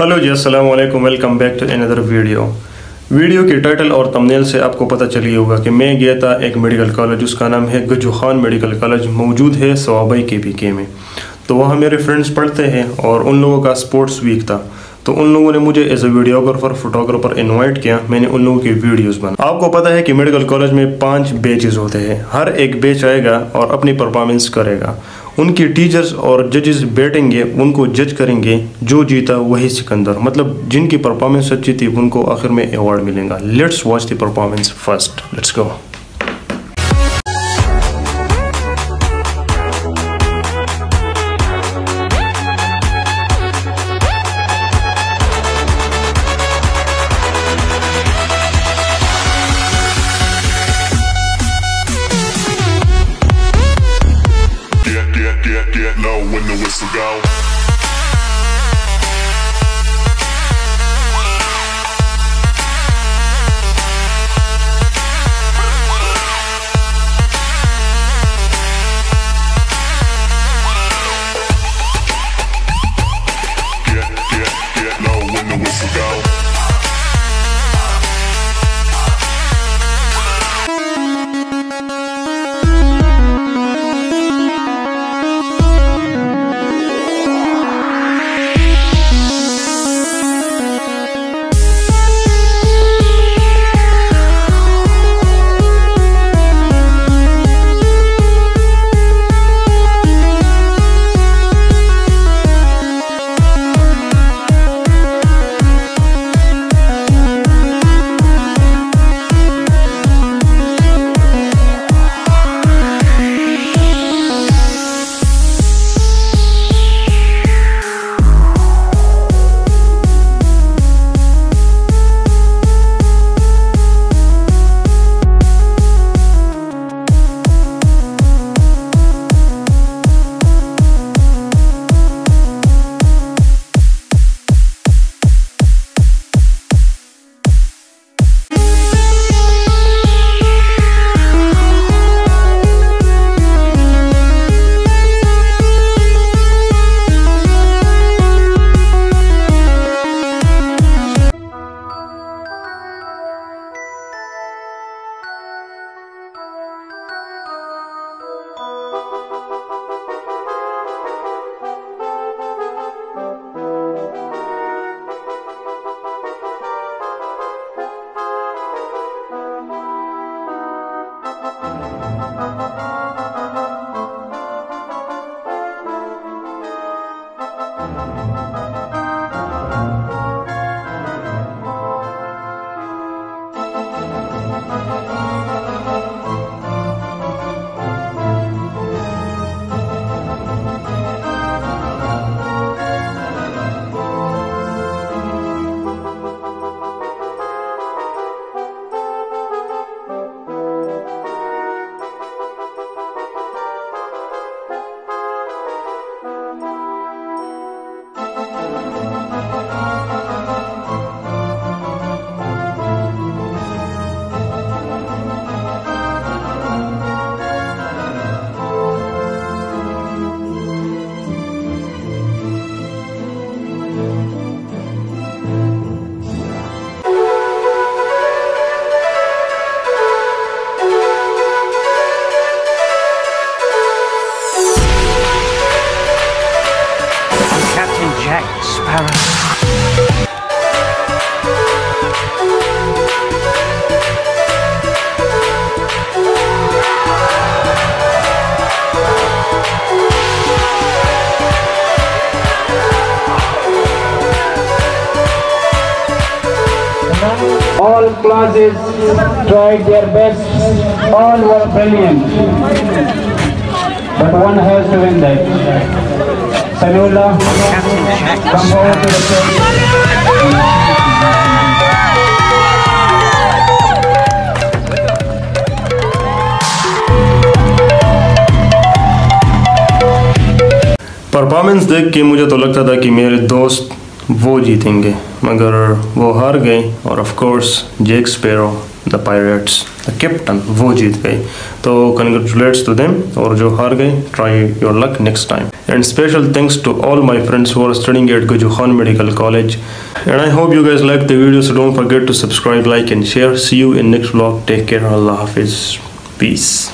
Hello ji, अस्सलाम वालेकुम। Welcome back to another video के टाइटल और थंबनेल से आपको पता चली होगा कि मैं गया था एक मेडिकल कॉलेज, उसका नाम है गज्जू खान मेडिकल कॉलेज, मौजूद है स्वाबी के में। तो वहाँ मेरे फ्रेंड्स पढ़ते हैं और उन लोगों का स्पोर्ट्स वीक था, तो उन लोगों ने मुझे as a videographer photographer invite किया। मैंने उन लोगों की वीडियोस बना। आपको पता है कि मेडिकल कॉलेज में 5 बैचेस होते हैं, हर एक बैच आएगा और अपनी परफॉर्मेंस करेगा। उनकी टीचर्स और जजेस बैठेंगे, उनको जज करेंगे, जो जीता वही सिकंदर, मतलब जिनकी परफॉर्मेंस अच्छी थी उनको आखिर में अवार्ड मिलेगा। Let's watch the performance first, let's go. Get low when the whistle go. Get low when the whistle go. All classes tried their best, all were brilliant, but one has to win that. Samula, come forward to the stage. Performance देख के मुझे तो लगता था कि मेरे दोस्त वो जीतेंगे, मगर वो हार गए और of course Jack Sparrow the pirates the captain वो जीत गए। तो कंग्रेचुलेट्स टू देम, और जो हार गए try your luck next time. And special thanks to all my friends who are studying at Gajju Khan medical college. And I hope you guys like the video, so don't forget to subscribe, like and share. See you in next vlog. Take care, अल्लाह हाफिज, piece.